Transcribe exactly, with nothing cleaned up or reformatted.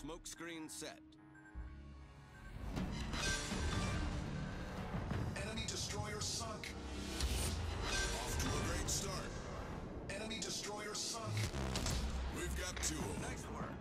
Smoke screen set. Enemy destroyer sunk. Off to a great start. Enemy destroyer sunk. We've got two of them. Nice work.